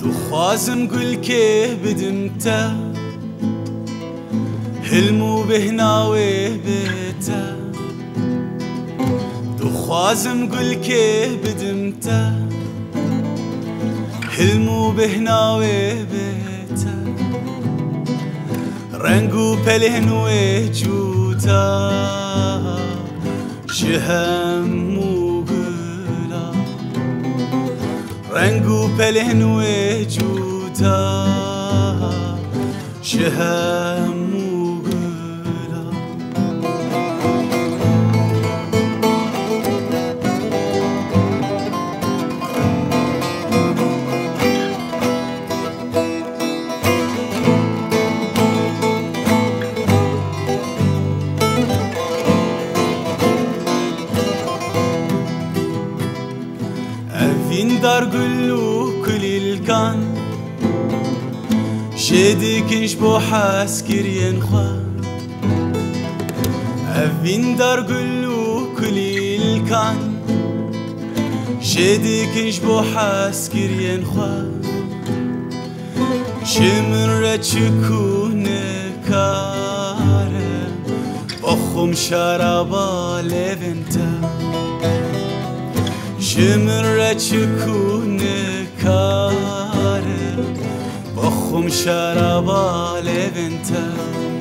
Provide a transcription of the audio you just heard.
دخوازم قل كيه بدمته هلمو بهناوي بيته دخوازم قل كيه بدمته هلمو بهناوي بيته رنقو بلهن وجوتا شهمو بلا رنقو بلهن وجوتا شهمو بلا دار قلو كل الكان شديكنش بو حاسكر ينخوا أفين دار قلو كل الكان شديكنش بو حاسكر ينخوا شمر تشكون كارم بخم شرابا لفنتا شمر تشكون كارم بخم شرابا لفنتا